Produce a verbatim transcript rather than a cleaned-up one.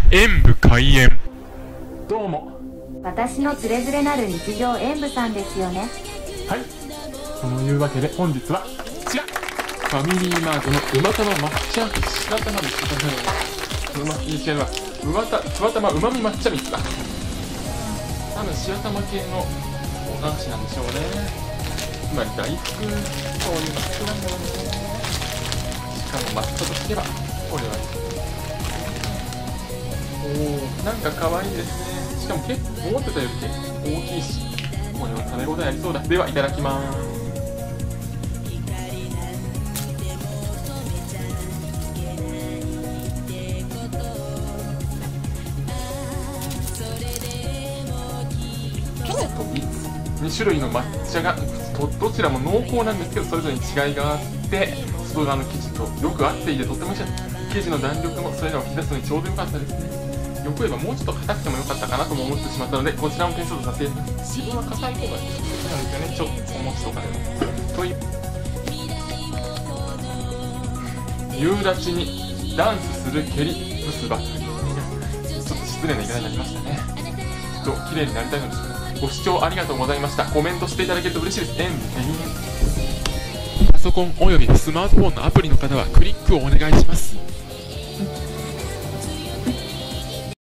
演武開演。どうも。 私のつれづれなる日常演武さんですよね。 はい、そのいうわけで本日はこちら、ファミリーマートのうまたま抹茶白玉です。うまいい系はうまたふわたまうまみ抹茶蜜だ。多分白玉系のお菓子なんでしょうね。つまり大福、そういうの好きなんだろうね。しかも抹茶としてはこれはいい。おー、なんか可愛いですね。しかも結構思ってたより結構大きいし、これは食べ応えありそうだ。ではいただきます。に種類の抹茶が ど, どちらも濃厚なんですけど、それぞれに違いがあって、外側の生地とよく合っていてとっても美味しい。生地の弾力もそれらを引き出すのにちょうどよかったですね。よく言えばもうちょっと硬くてもよかったかなとも思ってしまったので、こちらも点数とさせていただきます。自分は硬い方が好きなんですよね、ちょっとお餅とかでも。という夕立にダンスする蹴りブスばかり。ちょっと失礼な言い方になりましたね。きっと綺麗になりたいのでしょうね。ご視聴ありがとうございました。コメントしていただけると嬉しいです。演武開演。パソコンおよびスマートフォンのアプリの方はクリックをお願いします。